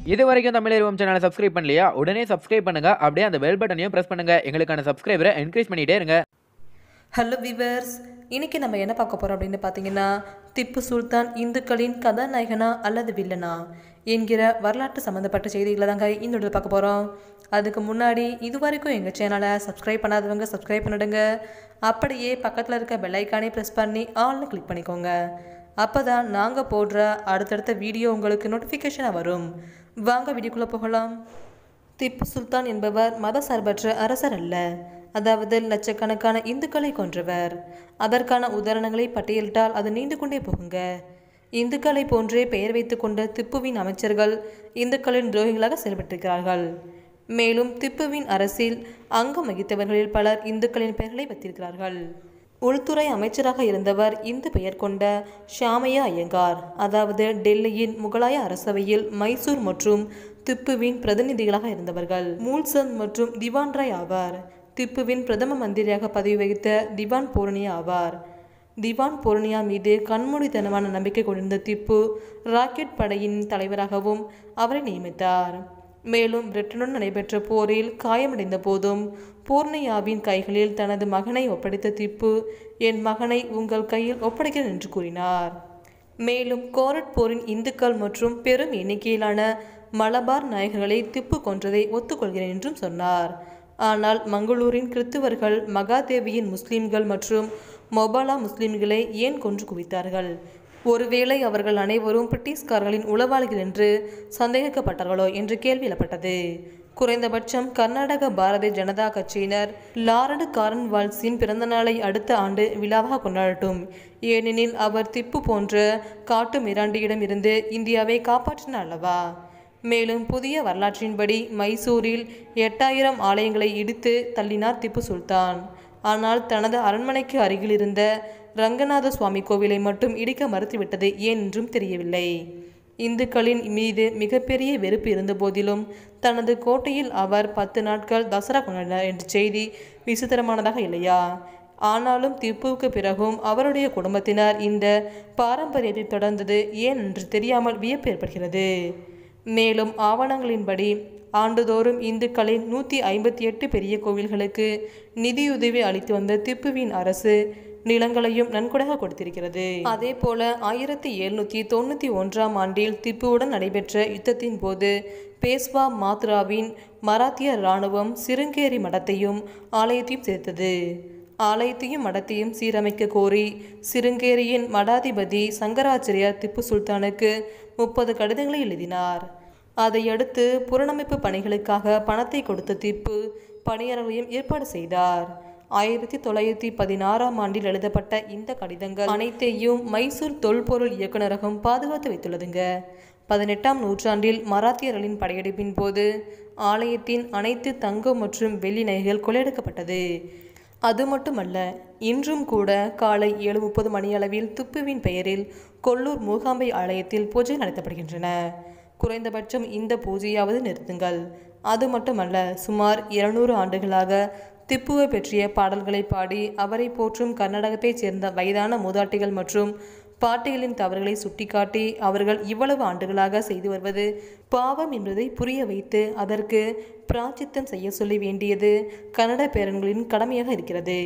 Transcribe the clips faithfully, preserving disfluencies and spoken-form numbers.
இது வரைக்கும் தமிழ் சேனலை சப்ஸ்கிரைப் பண்ணலையா? உடனே சப்ஸ்கிரைப் பண்ணுங்க. அப்படியே அந்த பெல் பட்டனையும் பிரஸ் பண்ணுங்க. எங்களுக்கான சப்ஸ்கிரைபரை என்கரேஜ் பண்ணிட்டே இருங்க. ஹலோ விவர்ஸ், இன்னைக்கு நம்ம என்ன பார்க்க போறோம் அப்படின்னு பார்த்தீங்கன்னா, திப்பு சுல்தான் இந்துக்களின் கதாநாயகனா அல்லது வில்லனா என்கிற வரலாற்று சம்மந்தப்பட்ட செய்திகளை தாங்க இந்த பார்க்க போகிறோம். அதுக்கு முன்னாடி இது வரைக்கும் எங்கள் சேனலை சப்ஸ்கிரைப் பண்ணாதவங்க சப்ஸ்கிரைப் பண்ணிடுங்க. அப்படியே பக்கத்தில் இருக்க பெல்லைக்கானே ப்ரெஸ் பண்ணி ஆல்னு கிளிக் பண்ணிக்கோங்க. அப்போ தான் நாங்கள் போடுற அடுத்தடுத்த வீடியோ உங்களுக்கு நோட்டிஃபிகேஷனாக வரும். வாங்க வீடியோக்குள்ளே போகலாம். திப்பு சுல்தான் என்பவர் மத சார்பற்ற அரசர் அல்ல, அதாவது லட்சக்கணக்கான இந்துக்களை கொன்றவர். அதற்கான உதாரணங்களை பட்டியலிட்டால் அது நீண்டு கொண்டே போகுங்க. இந்துக்களை போன்றே பெயர் வைத்து கொண்ட திப்புவின் அமைச்சர்கள் இந்துக்களின் துரோகிகளாக செயல்பட்டிருக்கிறார்கள். மேலும் திப்புவின் அரசில் அங்கம் வகித்தவர்களில் பலர் இந்துக்களின் பெயர்களை வைத்திருக்கிறார்கள். உள்துறை அமைச்சராக இருந்தவர் இந்து பெயர் கொண்ட ஷாமையா ஐயங்கார், அதாவது டெல்லியின் முகலாய அரசவையில் மைசூர் மற்றும் திப்புவின் பிரதிநிதிகளாக இருந்தவர்கள் மூல்சந்த் மற்றும் திவான் ராய் ஆவார். திப்புவின் பிரதம மந்திரியாக பதவி வகித்த திவான் பூர்ணியா ஆவார். திவான் பூர்ணியா மீது கண்மூடித்தனமான நம்பிக்கை கொண்டிருந்த திப்பு ராக்கெட் படையின் தலைவராகவும் அவரை நியமித்தார். மேலும் பிரிட்டனுடன் நடைபெற்ற போரில் காயமடைந்த போதும் பூர்ணியாவின் கைகளில் தனது மகனை ஒப்படைத்த திப்பு, என் மகனை உங்கள் கையில் ஒப்படைக்கிறேன் என்று கூறினார். மேலும் கோரட் போரின் இந்துக்கள் மற்றும் பெரும் எண்ணிக்கையிலான மலபார் நாயகர்களை திப்பு கொன்றதை ஒத்துக்கொள்கிறேன் என்றும் சொன்னார். ஆனால் மங்களூரின் கிறித்துவர்கள் மகாதேவியின் முஸ்லிம்கள் மற்றும் மொபாலா முஸ்லிம்களை ஏன் கொன்று குவித்தார்கள்? ஒருவேளை அவர்கள் அனைவரும் பிரிட்டிஷ்காரர்களின் உளவாளிகள் என்று சந்தேகிக்கப்பட்டார்களோ என்று கேள்வி எழப்பட்டது. குறைந்தபட்சம் கர்நாடக பாரதிய ஜனதா கட்சியினர் லார்டு கார்ன்வால்ஸின் பிறந்தநாளை அடுத்த ஆண்டு விழாவாக கொண்டாடட்டும், ஏனெனில் அவர் திப்பு போன்ற காட்டு மிராண்டியிடம் இருந்து இந்தியாவை காப்பாற்றினார் அல்லவா. மேலும் புதிய வரலாற்றின்படி மைசூரில் எட்டாயிரம் ஆலயங்களை இடித்து தள்ளினார் திப்பு சுல்தான். ஆனால் தனது அரண்மனைக்கு அருகில் இருந்த ரங்கநாத சுவாமி கோவிலை மட்டும் இடிக்க மறுத்துவிட்டது ஏன் என்றும் தெரியவில்லை. இந்துக்களின் மீது மிகப்பெரிய வெறுப்பு இருந்த போதிலும் தனது கோட்டையில் அவர் பத்து நாட்கள் தசரா கொண்டாடினார் என்ற செய்தி விசித்திரமானதாக இல்லையா? ஆனாலும் திப்புவுக்கு பிறகும் அவருடைய குடும்பத்தினர் இந்த பாரம்பரியத்தை தொடர்ந்தது ஏன் என்று தெரியாமல் வியப்பு ஏற்படுகிறது. மேலும் ஆவணங்களின்படி ஆண்டுதோறும் இந்துக்களின் நூற்றி ஐம்பத்தி எட்டு பெரிய கோவில்களுக்கு நிதியுதவி அளித்து வந்த திப்புவின் அரசு நிலங்களையும் நன்கொடையாக கொடுத்திருக்கிறது. அதே போல ஆயிரத்தி எழுநூற்றி தொண்ணூற்றி ஒன்றாம் ஆண்டில் திப்புவுடன் நடைபெற்ற யுத்தத்தின் போது பேஸ்வா மாத்ராவின் மராத்திய இராணுவம் சிருங்கேரி மடத்தையும் ஆலயத்தையும் சேர்த்தது. ஆலயத்தையும் மடத்தையும் சீரமைக்க கோரி சிருங்கேரியின் மடாதிபதி சங்கராச்சாரியார் திப்பு சுல்தானுக்கு முப்பது கடிதங்களை எழுதினார். அதையடுத்து புனரமைப்பு பணிகளுக்காக பணத்தை கொடுத்த திப்பு பணியாளர்களையும் ஏற்பாடு செய்தார். ஆயிரத்தி தொள்ளாயிரத்தி பதினாறாம் ஆண்டில் எழுதப்பட்ட இந்த கடிதங்கள் அனைத்தையும் மைசூர் தொல்பொருள் இயக்குநரகம் பாதுகாத்து வைத்துள்ளதுங்க. பதினெட்டாம் நூற்றாண்டில் மராத்தியர்களின் படையெடுப்பின் போது ஆலயத்தின் அனைத்து தங்கம் மற்றும் வெள்ளி நகைகள் கொள்ளையடிக்கப்பட்டது. அது மட்டுமல்ல, இன்றும் கூட காலை ஏழு முப்பது மணியளவில் திப்புவின் பெயரில் கொல்லூர் மூகாம்பை ஆலயத்தில் பூஜை நடத்தப்படுகின்றன. குறைந்தபட்சம் இந்த பூஜையாவது நிறுத்துங்கள். அது மட்டுமல்ல, சுமார் இருநூறு ஆண்டுகளாக திப்புவை பற்றிய பாடல்களை பாடி அவரை போற்றும் கர்நாடகத்தைச் சேர்ந்த வயதான மூதாட்டிகள் மற்றும் பாட்டிகளின் தவறுகளை சுட்டிக்காட்டி அவர்கள் இவ்வளவு ஆண்டுகளாக செய்து வருவது பாவம் என்பதை புரிய வைத்து அதற்கு பிராச்சித்தம் செய்ய சொல்லி வேண்டியது கன்னட பேரன்களின் கடமையாக இருக்கிறது.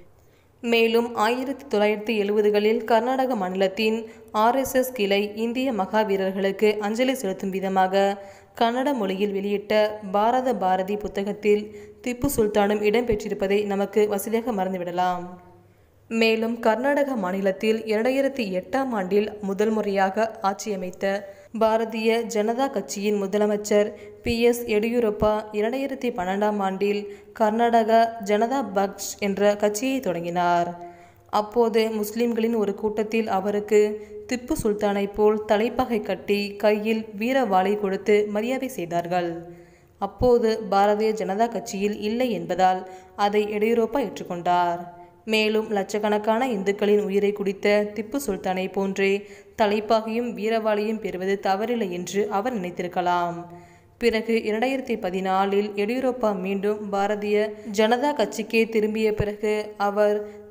மேலும் ஆயிரத்தி தொள்ளாயிரத்தி எழுபதுகளில் கர்நாடக மாநிலத்தின் ஆர்எஸ்எஸ் கிளை இந்திய மகா வீரர்களுக்கு அஞ்சலி செலுத்தும் விதமாக கன்னட மொழியில் வெளியிட்ட பாரத பாரதி புத்தகத்தில் திப்பு சுல்தானும் இடம்பெற்றிருப்பதை நமக்கு வசதியாக மறந்துவிடலாம். மேலும் கர்நாடக மாநிலத்தில் இரண்டாயிரத்தி எட்டாம் ஆண்டில் முதல் முறையாக ஆட்சியமைத்த பாரதிய ஜனதா கட்சியின் முதலமைச்சர் பி எஸ் எடியூரப்பா இரண்டாயிரத்தி பன்னெண்டாம் ஆண்டில் கர்நாடக ஜனதா பக்ஷ் என்ற கட்சியை தொடங்கினார். அப்போது முஸ்லிம்களின் ஒரு கூட்டத்தில் அவருக்கு திப்பு சுல்தானை போல் தலைப்பகை கட்டி கையில் வீரவாளை கொடுத்து மரியாதை செய்தார்கள். அப்போது பாரதிய ஜனதா கட்சியில் இல்லை என்பதால் அதை எடியூரப்பா ஏற்றுக்கொண்டார். மேலும் லட்சக்கணக்கான இந்துக்களின் உயிரை குடித்த திப்பு சுல்தானை போன்றே தலைப்பாகையும் வீரவாளையும் பெறுவது தவறில்லை என்று அவர் நினைத்திருக்கலாம். பிறகு இரண்டாயிரத்தி பதினாலில் எடியூரப்பா மீண்டும் பாரதிய ஜனதா கட்சிக்கு திரும்பிய பிறகு அவர்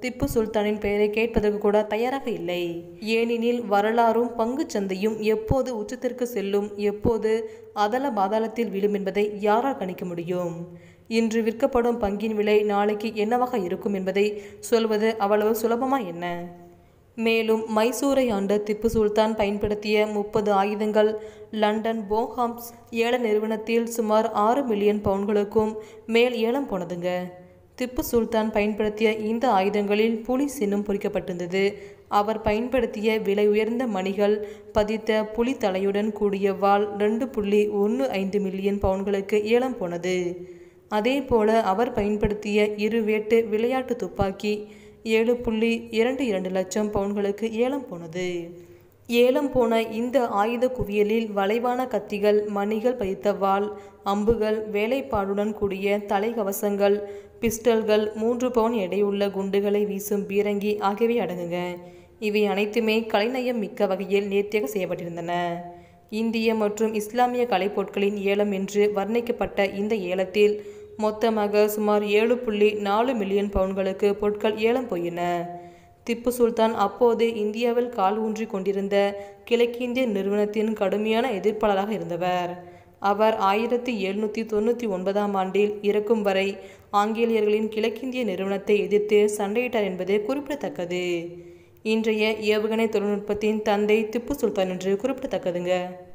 திப்பு சுல்தானின் பெயரை கேட்பதற்கு கூட தயாராக இல்லை. ஏனெனில் வரலாறும் பங்கு சந்தையும் எப்போது உச்சத்திற்கு செல்லும், எப்போது அதல பாதாளத்தில் விழும் என்பதை யாரால் கணிக்க முடியும்? இன்று விற்கப்படும் பங்கின் விலை நாளைக்கு என்னவாக இருக்கும் என்பதை சொல்வது அவ்வளவு சுலபமா என்ன? மேலும் மைசூரை ஆண்ட திப்பு சுல்தான் பயன்படுத்திய முப்பது ஆயுதங்கள் லண்டன் போஹாம்ஸ் ஏல நிறுவனத்தில் சுமார் ஆறு மில்லியன் பவுன்களுக்கும் மேல் ஏலம் போனதுங்க. திப்பு சுல்தான் பயன்படுத்திய இந்த ஆயுதங்களில் புலி சின்னம் பொறிக்கப்பட்டிருந்தது. அவர் பயன்படுத்திய விலை உயர்ந்த மணிகள் பதித்த புலி தலையுடன் கூடிய வாள் ரெண்டு புள்ளி ஒன்று ஐந்து மில்லியன் பவுன்களுக்கு ஏலம் போனது. அதே போல அவர் பயன்படுத்திய இருவேட்டு விளையாட்டு துப்பாக்கி ஏழு புள்ளி இரண்டு இரண்டு லட்சம் பவுன்களுக்கு ஏலம் போனது. ஏலம் போன இந்த ஆயுத குவியலில் வளைவான கத்திகள், மணிகள் பதித்த வாள், அம்புகள், வேலைப்பாடுடன் கூடிய தலைக்கவசங்கள், பிஸ்டல்கள், மூன்று பவுன் எடையுள்ள குண்டுகளை வீசும் பீரங்கி ஆகியவை அடங்குங்க. இவை அனைத்துமே கலைநயம் மிக்க வகையில் நேர்த்தியாக செய்யப்பட்டிருந்தன. இந்திய மற்றும் இஸ்லாமிய கலைப்பொருட்களின் ஏலம் என்று வர்ணிக்கப்பட்ட இந்த ஏலத்தில் மொத்தமாக சுமார் ஏழு புள்ளி நாலு மில்லியன் பவுன்களுக்கு பொருட்கள் ஏலம் போயின. திப்பு சுல்தான் அப்போது இந்தியாவில் கால் ஊன்றி கொண்டிருந்த கிழக்கிந்திய நிறுவனத்தின் கடுமையான எதிர்ப்பாளராக இருந்தவர். அவர் ஆயிரத்தி எழுநூற்றி தொண்ணூற்றி ஒன்பதாம் ஆண்டில் இறக்கும் வரை ஆங்கிலேயர்களின் கிழக்கிந்திய நிறுவனத்தை எதிர்த்து சண்டையிட்டார் என்பது குறிப்பிடத்தக்கது. இன்றைய ஏவுகணை தொழில்நுட்பத்தின் தந்தை திப்பு சுல்தான் என்று குறிப்பிடத்தக்கதுங்க.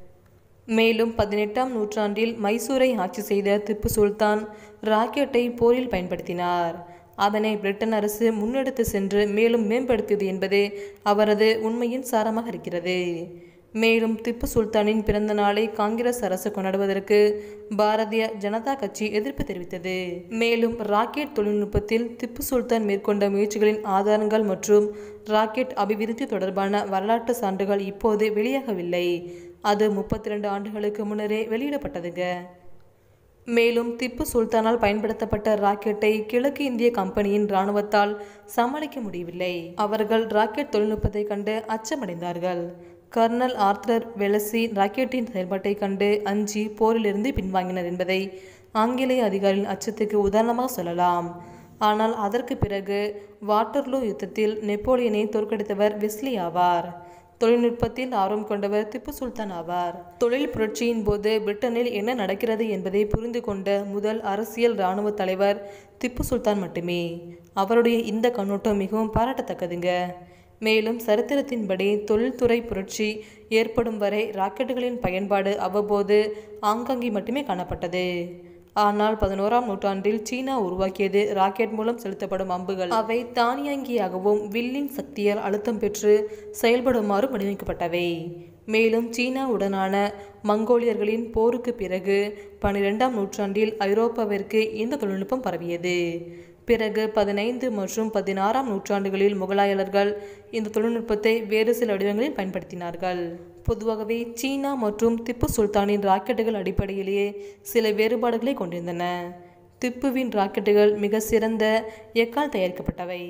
மேலும் பதினெட்டாம் நூற்றாண்டில் மைசூரை ஆட்சி செய்த திப்பு சுல்தான் ராக்கெட்டை போரில் பயன்படுத்தினார். அதனை பிரிட்டன் அரசு முன்னெடுத்து சென்று மேலும் மேம்படுத்தியது என்பது அவரது உண்மையின் சாரமாக இருக்கிறது. மேலும் திப்பு சுல்தானின் பிறந்த நாளை காங்கிரஸ் அரசு கொண்டாடுவதற்கு பாரதிய ஜனதா கட்சி எதிர்ப்பு தெரிவித்தது. மேலும் ராக்கெட் தொழில்நுட்பத்தில் திப்பு சுல்தான் மேற்கொண்ட முயற்சிகளின் ஆதாரங்கள் மற்றும் ராக்கெட் அபிவிருத்தி தொடர்பான வரலாற்று சான்றுகள் இப்போது வெளியாகவில்லை. அது முப்பத்தி ரெண்டு ஆண்டுகளுக்கு முன்னரே வெளியிடப்பட்டதுங்க. மேலும் திப்பு சுல்தானால் பயன்படுத்தப்பட்ட ராக்கெட்டை கிழக்கு இந்திய கம்பெனியின் இராணுவத்தால் சமாளிக்க முடியவில்லை. அவர்கள் ராக்கெட் தொழில்நுட்பத்தை கண்டு அச்சமடைந்தார்கள். கர்னல் ஆர்தர் வெலசி ராக்கெட்டின் செயல்பாட்டை கண்டு அஞ்சி போரிலிருந்து பின்வாங்கினர் என்பதை ஆங்கிலேய அதிகாரிகளின் அச்சத்துக்கு உதாரணமாக சொல்லலாம். ஆனால் அதற்கு பிறகு வாட்டர்லூ யுத்தத்தில் நெப்போலியனை தோற்கடித்தவர் வெஸ்லி ஆவார். தொழில்நுட்பத்தில் ஆர்வம் கொண்டவர் திப்பு சுல்தான் ஆவார். தொழில் புரட்சியின் போது பிரிட்டனில் என்ன நடக்கிறது என்பதை புரிந்து கொண்ட முதல் அரசியல் இராணுவ தலைவர் திப்பு சுல்தான் மட்டுமே. அவருடைய இந்த கண்ணோட்டம் மிகவும் பாராட்டத்தக்கதுங்க. மேலும் சரித்திரத்தின்படி தொழில்துறை புரட்சி ஏற்படும் வரை ராக்கெட்டுகளின் பயன்பாடு அவ்வப்போது ஆங்காங்கே மட்டுமே காணப்பட்டது. ஆனால் பதினோராம் நூற்றாண்டில் சீனா உருவாக்கியது ராக்கெட் மூலம் செலுத்தப்படும் அம்புகள். அவை தானியங்கியாகவும் வில்லின் சக்தியால் அழுத்தம் பெற்று செயல்படுமாறு வடிவமைக்கப்பட்டவை. மேலும் சீனாவுடனான மங்கோலியர்களின் போருக்கு பிறகு பனிரெண்டாம் நூற்றாண்டில் ஐரோப்பாவிற்கு இந்த தொழில்நுட்பம் பரவியது. பிறகு பதினைந்து மற்றும் பதினாறாம் நூற்றாண்டுகளில் முகலாயர்கள் இந்த தொழில்நுட்பத்தை வேறு சில வடிவங்களில் பயன்படுத்தினார்கள். பொதுவாகவே சீனா மற்றும் திப்பு சுல்தானின் ராக்கெட்டுகள் அடிப்படையிலேயே சில வேறுபாடுகளை கொண்டிருந்தன. திப்புவின் ராக்கெட்டுகள் மிக சிறந்த எக்கால் தயாரிக்கப்பட்டவை.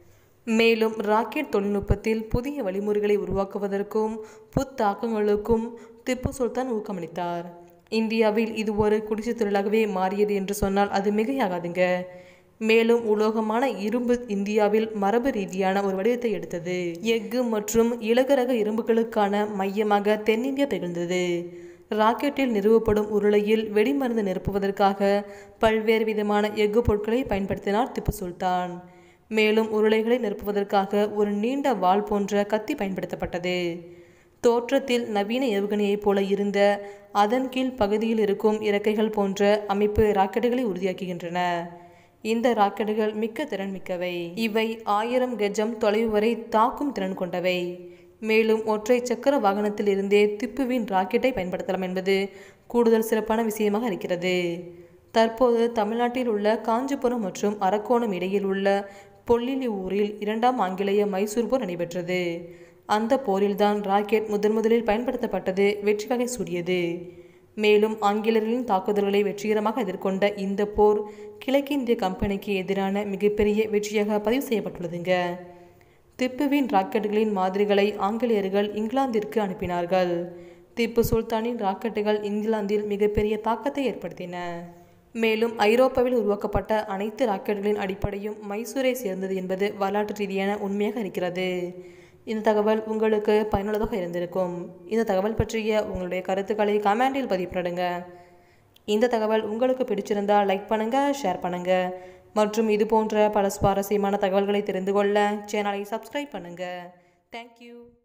மேலும் ராக்கெட் தொழில்நுட்பத்தில் புதிய வழிமுறைகளை உருவாக்குவதற்கும் புத்தாக்கங்களுக்கும் திப்பு சுல்தான் ஊக்கமளித்தார். இந்தியாவில் இது ஒரு குடிசை தொழிலாகவே மாறியது என்று சொன்னால் அது மிகையாகாதுங்க. மேலும் உலோகமான இரும்பு இந்தியாவில் மரபு ரீதியான ஒரு வடிவத்தை எடுத்தது. எஃகு மற்றும் இலகுரக இரும்புகளுக்கான மையமாக தென்னிந்தியா திகழ்ந்தது. ராக்கெட்டில் நிறுவப்படும் உருளையில் வெடிமருந்து நிரப்புவதற்காக பல்வேறு விதமான எஃகு பொருட்களை பயன்படுத்தினார் திப்பு சுல்தான். மேலும் உருளைகளை நிரப்புவதற்காக ஒரு நீண்ட வாள் போன்ற கத்தி பயன்படுத்தப்பட்டது. தோற்றத்தில் நவீன ஏவுகணையைப் போல இருந்த அதன் கீழ் பகுதியில் இருக்கும் இறக்கைகள் போன்ற அமைப்பு ராக்கெட்டுகளை உறுதியாக்குகின்றன. இந்த ராக்கெட்டுகள் மிக்க திறன் மிக்கவை. இவை ஆயிரம் கெஜம் தொலைவு வரை தாக்கும் திறன் கொண்டவை. மேலும் ஒற்றை சக்கர வாகனத்தில் இருந்தே திப்புவின் ராக்கெட்டை பயன்படுத்தலாம் என்பது கூடுதல் சிறப்பான விஷயமாக இருக்கிறது. தற்போது தமிழ்நாட்டில் உள்ள காஞ்சிபுரம் மற்றும் அரக்கோணம் இடையில் உள்ள பொல்லிலி ஊரில் இரண்டாம் ஆங்கிலேய மைசூர் போர் நடைபெற்றது. அந்த போரில்தான் ராக்கெட் முதன் முதலில் பயன்படுத்தப்பட்டது வெற்றி வகை சூடியது. மேலும் ஆங்கிலேயர்களின் தாக்குதல்களை வெற்றிகரமாக எதிர்கொண்ட இந்த போர் கிழக்கிந்திய கம்பெனிக்கு எதிரான மிகப்பெரிய வெற்றியாக பதிவு செய்யப்பட்டுள்ளதுங்க. திப்புவின் ராக்கெட்டுகளின் மாதிரிகளை ஆங்கிலேயர்கள் இங்கிலாந்திற்கு அனுப்பினார்கள். திப்பு சுல்தானின் ராக்கெட்டுகள் இங்கிலாந்தில் மிகப்பெரிய தாக்கத்தை ஏற்படுத்தின. மேலும் ஐரோப்பாவில் உருவாக்கப்பட்ட அனைத்து ராக்கெட்டுகளின் அடிப்படையும் மைசூரை சேர்ந்தது என்பது வரலாற்று ரீதியான உண்மையாக இருக்கிறது. இந்த தகவல் உங்களுக்கு பயனுள்ளதாக இருந்திருக்கும். இந்த தகவல் பற்றிய உங்களுடைய கருத்துக்களை கமெண்டில் பதிவு பண்ணுங்க. இந்த தகவல் உங்களுக்கு பிடிச்சிருந்தால் லைக் பண்ணுங்கள், ஷேர் பண்ணுங்கள். மற்றும் இது போன்ற பல சுவாரஸ்யமான தகவல்களை தெரிந்து கொள்ள சேனலை சப்ஸ்கிரைப் பண்ணுங்கள். தேங்க்யூ.